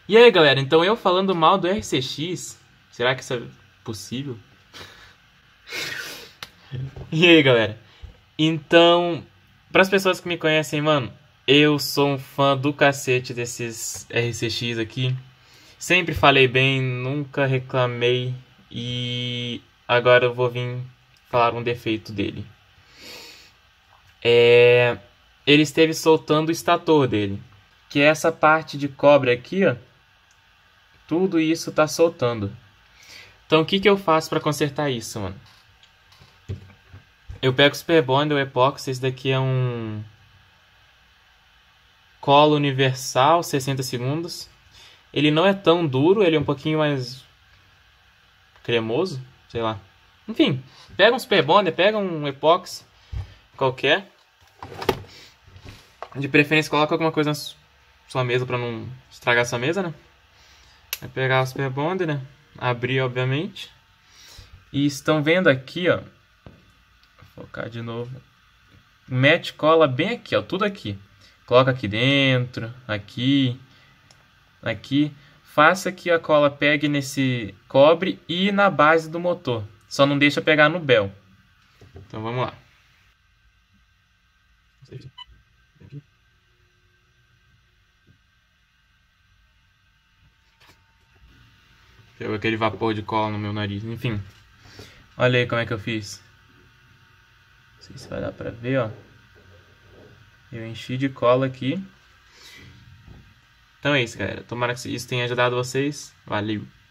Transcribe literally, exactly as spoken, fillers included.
E aí, galera, então eu falando mal do R C X, será que isso é possível? E aí, galera? Então, para as pessoas que me conhecem, mano, eu sou um fã do cacete desses R C X aqui. Sempre falei bem, nunca reclamei e agora eu vou vir falar um defeito dele. É... Ele esteve soltando o estator dele, que é essa parte de cobre aqui, ó. Tudo isso tá soltando. Então o que que eu faço para consertar isso, mano? Eu pego o Super Bond, o epóxi, esse daqui é um colo universal, sessenta segundos. Ele não é tão duro, ele é um pouquinho mais cremoso, sei lá. Enfim, pega um Super Bond, pega um epóxi qualquer. De preferência coloca alguma coisa na sua mesa para não estragar sua mesa, né? Vai pegar o Super Bond, né? Abrir, obviamente. E estão vendo aqui, ó. Vou focar de novo. Mete cola bem aqui, ó, tudo aqui. Coloca aqui dentro, aqui, aqui. Faça que a cola pegue nesse cobre e na base do motor. Só não deixa pegar no bel. Então vamos lá. Pegou aquele vapor de cola no meu nariz. Enfim. Olha aí como é que eu fiz. Não sei se vai dar pra ver, ó. Eu enchi de cola aqui. Então é isso, galera. Tomara que isso tenha ajudado vocês. Valeu!